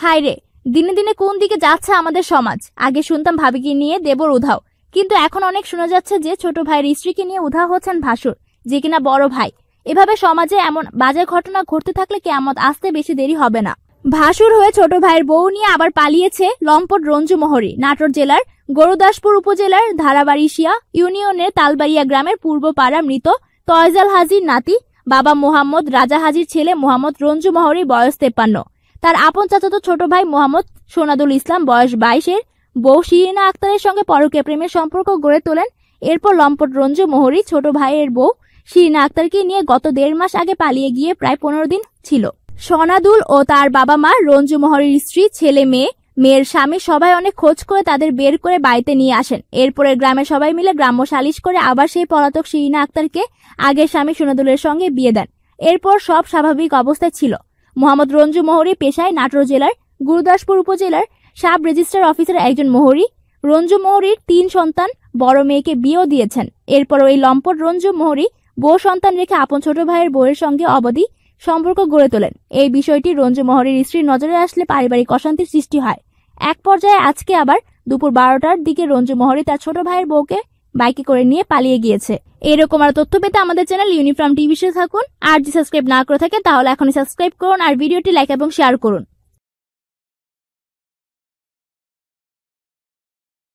হায় রে, দিনে দিনে কোন দিকে যাচ্ছে আমাদের সমাজ। আগে শুনতাম ভাবিকে নিয়ে দেবর উধাও, কিন্তু এখন অনেক শোনা যাচ্ছে যে ছোট ভাইয়ের স্ত্রীকে নিয়ে উধাও হচ্ছেন ভাসুর, যে কিনা বড় ভাই। এভাবে সমাজে এমন বাজে ঘটনা ঘটতে থাকলে কিয়ামত আসতে বেশি দেরি হবে না। ভাসুর হয়ে ছোট ভাইয়ের বউ নিয়ে আবার পালিয়েছে লম্পট রঞ্জু মহরী। নাটোর জেলার গরুদাসপুর উপজেলার ধারাবাড়িশিয়া ইউনিয়নের তালবাড়িয়া গ্রামের পূর্ব পাড়া মৃত তয়জাল হাজির নাতি বাবা মোহাম্মদ রাজা হাজির ছেলে মোহাম্মদ রঞ্জু মহরী, বয়স 53। তার আপন চাচাতো ছোট ভাই মোহাম্মদ সোনাদুল ইসলাম, বয়স 22-এর বউ শিরিনা আক্তারের সঙ্গে পরকীয়া প্রেমের সম্পর্ক গড়ে তোলেন। এরপর লম্পট রঞ্জু মহরী ছোট ভাইয়ের বউ শিরিনা আক্তারকে নিয়ে গত 1.5 মাস আগে পালিয়ে গিয়ে প্রায় 15 দিন ছিল। সোনাদুল ও তার বাবা মা, রঞ্জু মহরীর স্ত্রী, ছেলে মেয়ের স্বামী সবাই অনেক খোঁজ করে তাদের বের করে বাড়িতে নিয়ে আসেন। এরপরে গ্রামের সবাই মিলে গ্রাম্য সালিশ করে আবার সেই পলাতক শিরিনা আক্তারকে আগের স্বামী সোনাদুলের সঙ্গে বিয়ে দেন। এরপর সব স্বাভাবিক অবস্থায় ছিল। মোহাম্মদ রঞ্জু মহরী পেশায় নাটোর জেলার গুরুদাসপুর উপজেলার সাব রেজিস্ট্রার অফিসার একজন মহরী। রঞ্জু মহরীর 3 সন্তান, বড় মেয়েকে বিয়েও দিয়েছেন। এরপর ওই লম্পট রঞ্জু মহরী বউ সন্তান রেখে আপন ছোট ভাইয়ের বউয়ের সঙ্গে অবধি সম্পর্ক গড়ে তোলেন। এই বিষয়টি রঞ্জু মহরীর স্ত্রীর নজরে আসলে পারিবারিক অশান্তির সৃষ্টি হয়। এক পর্যায়ে আজকে আবার দুপুর 12টার দিকে রঞ্জু মহরী তার ছোট ভাইয়ের বউকে বাইকে করে নিয়ে পালিয়ে গিয়েছে। এরকম আর তথ্য পেতে আমাদের চ্যানেল ইউনিফর্ম টিভি সাথে থাকুন। আর যদি সাবস্ক্রাইব না করে থাকেন তাহলে এখনই সাবস্ক্রাইব করুন আর ভিডিওটি লাইক এবং শেয়ার করুন।